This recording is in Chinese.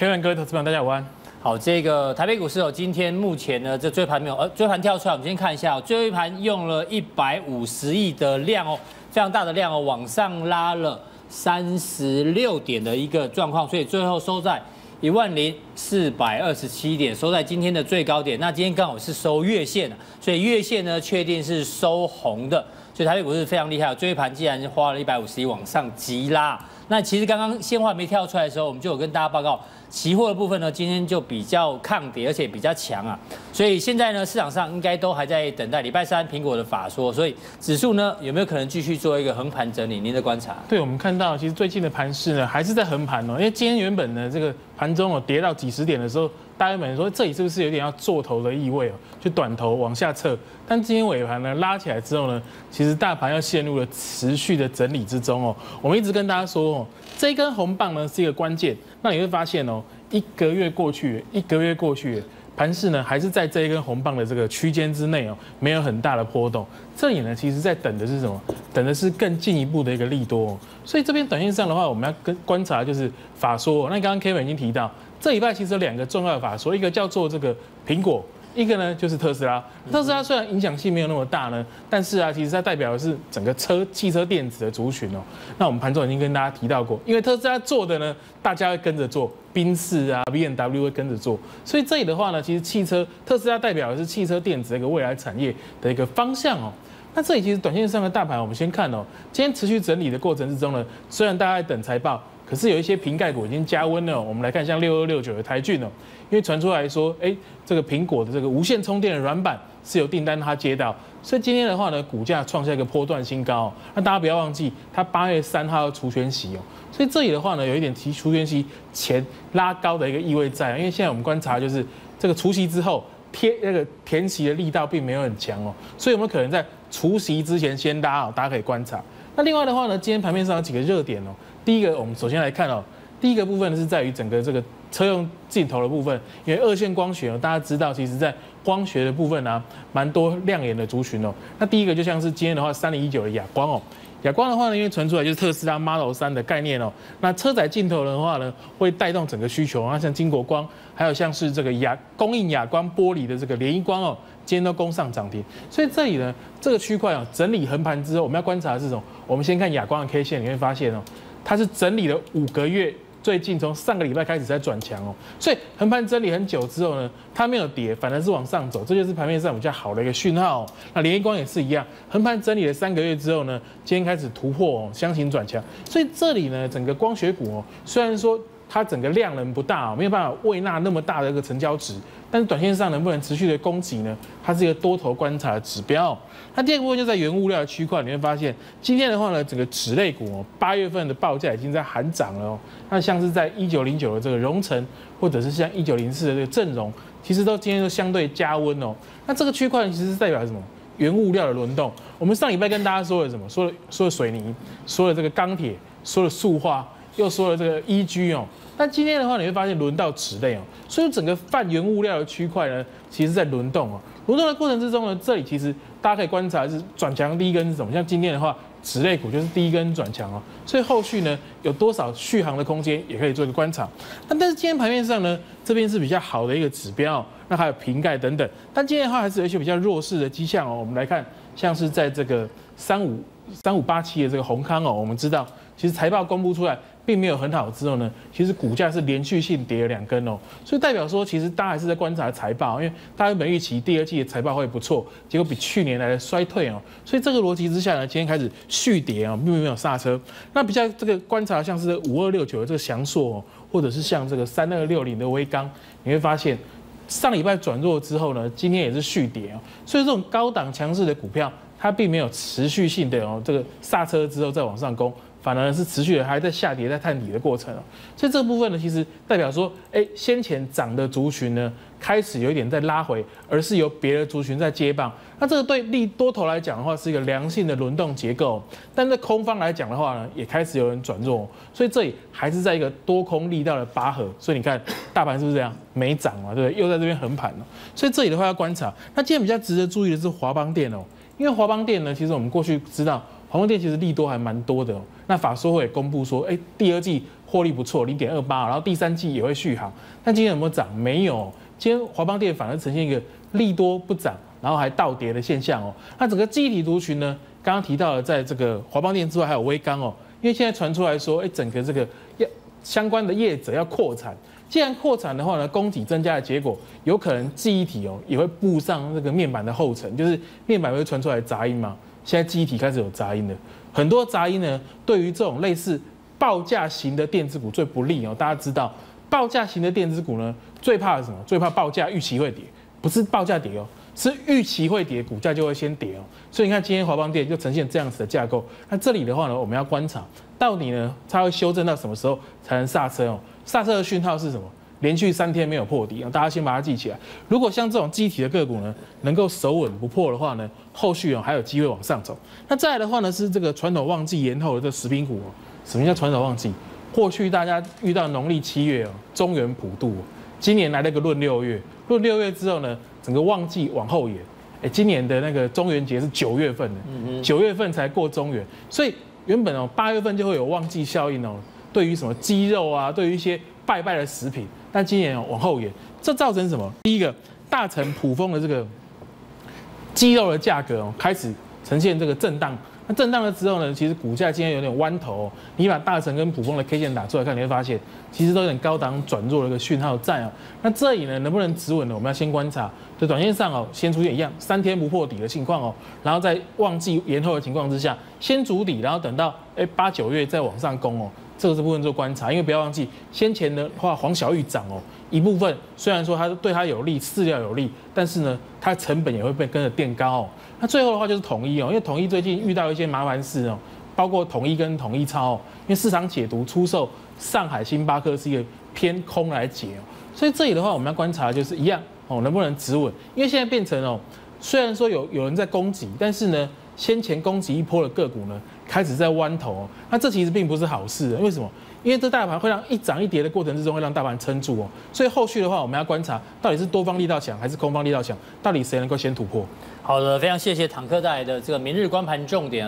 Kevin 各位投资朋友，大家午安。 好，这个台北股市哦，今天目前呢，这追盘没有，追盘跳出来，我们先看一下，最后一盘用了150亿的量哦，非常大的量哦，往上拉了36点的一个状况，所以最后收在10427点，收在今天的最高点。那今天刚好是收月线，所以月线呢确定是收红的，所以台北股市非常厉害，最后一盘既然花了150亿往上急拉。那其实刚刚现货没跳出来的时候，我们就有跟大家报告，期货的部分呢，今天就比较抗跌，而且比较强啊。所以现在呢，市场上应该都还在等待礼拜三苹果的法说，所以指数呢有没有可能继续做一个横盘整理？您的观察？ 对，我们看到其实最近的盘势呢，还是在横盘哦。因为今天原本呢，这个盘中跌到几十点的时候，大家本说这里是不是有点要做头的意味哦，就短头往下撤。但今天尾盘呢拉起来之后呢，其实大盘要陷入了持续的整理之中哦。我们一直跟大家说哦，这一根红棒呢是一个关键。那你会发现哦，一个月过去，盘势呢还是在这一根红棒的这个区间之内哦，没有很大的波动。这里呢，其实在等的是什么？等的是更进一步的一个利多哦。所以这边短线上的话，我们要观察就是法说。那刚刚 Kevin 已经提到，这礼拜其实有2个重要的法说，一个叫做这个苹果。一个呢就是特斯拉，特斯拉虽然影响性没有那么大呢，但是其实它代表的是整个汽车电子的族群哦。那我们盘中已经跟大家提到过，因为特斯拉做的呢，大家会跟着做，宾士BMW 会跟着做，所以这里的话呢，其实特斯拉代表的是汽车电子的一个未来产业的一个方向哦。那这里其实短线上的大盘，我们先看哦，今天持续整理的过程之中呢，虽然大家在等财报，可是有一些瓶盖股已经加温了哦。我们来看像6269的台骏哦，因为传出来说，这个苹果的这个无线充电的软板是有订单它接到，所以今天的话呢，股价创下一个波段新高哦。那大家不要忘记，它8月3号要除权息哦，所以这里的话呢，有一点提除权息前拉高的一个意味在，因为现在我们观察就是这个除息之后。填息的力道并没有很强哦，所以我们可能在除息之前先拉哦，大家可以观察。那另外的话呢，今天盘面上有几个热点哦。第一个，我们首先来看哦，第一个部分是在于整个这个车用镜头的部分，因为二线光学哦，大家知道，其实在光学的部分蛮多亮眼的族群哦。那第一个就像是今天的话，3019的亚光哦。亚光的话呢，因为传出来就是特斯拉 Model 3的概念哦，那车载镜头的话呢，会带动整个需求。那像金国光，还有像是这个供应亚光玻璃的这个联一光哦，今天都攻上涨停。所以这里呢，这个区块整理横盘之后，我们要观察的是什么？我们先看亚光的 K 线，你会发现哦，它是整理了5个月。最近从上个礼拜开始在转强哦，所以横盘整理很久之后呢，它没有跌，反而是往上走，这就是盘面上比较好的一个讯号哦。那联一光也是一样，横盘整理了3个月之后呢，今天开始突破哦，箱型转强。所以这里呢，整个光学股哦，虽然说它整个量能不大哦，没有办法喂纳那么大的一个成交值，但是短线上能不能持续的攻击呢？它是一个多头观察的指标。那第二个部分就在原物料的区块，你会发现今天的话呢，整个纸类股哦，8月份的报价已经在喊涨了哦。那像是在1909的这个荣成，或者是像1904的这个正荣，其实今天都相对加温哦。那这个区块其实是代表什么？原物料的轮动。我们上礼拜跟大家说了什么？说了水泥，说了这个钢铁，说了塑化，又说了这个EG哦。那今天的话，你会发现轮到纸类哦，所以整个泛原物料的区块呢，其实在轮动哦。轮动的过程之中呢，这里其实大家可以观察是转强第一根是什么？像今天的话，纸类股就是第一根转强哦，所以后续呢有多少续航的空间，也可以做一个观察。但是今天盘面上呢，这边是比较好的一个指标哦，那还有瓶盖等等。但今天的话还是有一些比较弱势的迹象哦。我们来看，像是在这个3587的这个宏康哦，我们知道其实财报公布出来。并没有很好之后呢，其实股价是连续性跌了2根哦，所以代表说其实大家还是在观察财报，因为大家原本预期第2季的财报会不错，结果比去年来的衰退哦，所以这个逻辑之下呢，今天开始续跌哦，并没有刹车。那比较这个观察像是5269的这个翔硕哦，或者是像这个3260的威刚，你会发现上礼拜转弱之后呢，今天也是续跌哦，所以这种高档强势的股票，它并没有持续性的哦这个刹车之后再往上攻。反而是持续的还在下跌、在探底的过程哦，所以这个部分呢，其实代表说，先前涨的族群呢，开始有一点在拉回，而是由别的族群在接棒。那这个对多头来讲的话，是一个良性的轮动结构，但在空方来讲的话呢，也开始有人转弱，所以这里还是在一个多空力道的拔河。所以你看，大盘是不是这样没涨嘛？对不对？又在这边横盘了。所以这里的话要观察。那今天比较值得注意的是华邦电哦，因为华邦电呢，其实我们过去知道。 华邦电其实利多还蛮多的哦。那法说会也公布说，第二季获利不错，0.28，然后第三季也会续航。但今天有没有涨？没有。今天华邦电反而呈现一个利多不涨，然后还倒跌的现象哦。那整个记忆体族群呢，刚刚提到的，在这个华邦电之外还有威刚哦，因为现在传出来说，整个这个相关的业者要扩产。既然扩产的话呢，供给增加的结果，有可能记忆体也会步上这个面板的后尘，就是面板会传出来杂音嘛。现在记忆体开始有杂音了，很多杂音呢，对于这种类似报价型的电子股最不利哦。大家知道，报价型的电子股呢，最怕的是什么？最怕报价预期会跌，不是报价跌哦，是预期会跌，股价就会先跌哦。所以你看今天华邦电就呈现这样子的架构。那这里的话呢，我们要观察到底呢，它会修正到什么时候才能刹车哦？刹车的讯号是什么？连续3天没有破底，大家先把它记起来。如果像这种记忆体的个股呢，能够守稳不破的话呢，后续还有机会往上走。那再来的话呢，是这个传统旺季延后的这食品股哦。什么叫传统旺季？过去大家遇到农历7月中元普渡，今年来了个闰6月，闰6月之后呢，整个旺季往后延。今年的那个中元节是9月份的，9月份才过中元，所以原本8月份就会有旺季效应哦。对于什么鸡肉啊，对于一些拜的食品，但今年往后延，这造成什么？第一个，大成普丰的这个鸡肉的价格开始呈现这个震荡。那震荡了之后呢，其实股价今天有点弯头。你把大成跟普丰的 K 线打出来看，你会发现其实都有点高档转弱的一个讯号在哦。那这里呢，能不能止稳呢？我们要先观察。在短线上先出现一样3天不破底的情况哦，然后在旺季延后的情况之下，先筑底，然后等到8、9月再往上攻哦。这个部分做观察，因为不要忘记，先前的话黄小玉涨一部分虽然说它对它有利，饲料有利，但是呢，它成本也会被跟着垫高那最后的话就是统一因为统一最近遇到一些麻烦事包括统一跟统一超因为市场解读出售上海星巴克是一个偏空来解所以这里的话我们要观察的就是一样能不能止稳，因为现在变成虽然说有人在攻击，但是呢，先前攻击一波的个股呢，开始在弯头那这其实并不是好事为什么？因为这大盘会让一涨一跌的过程之中，会让大盘撑住所以后续的话，我们要观察到底是多方力道强还是空方力道强，到底谁能够先突破。 好的，非常谢谢坦克带来的这个明日观盘重点。